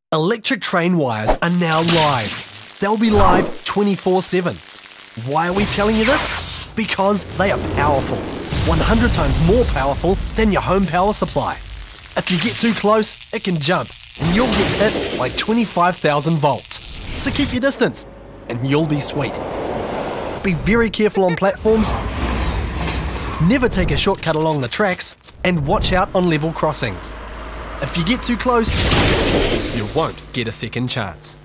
Electric train wires are now live. They'll be live 24/7. Why are we telling you this? Because they are powerful. 100 times more powerful than your home power supply. If you get too close, it can jump and you'll get hit by 25,000 volts. So keep your distance and you'll be sweet. Be very careful on platforms, never take a shortcut along the tracks, and watch out on level crossings. If you get too close, you won't get a second chance.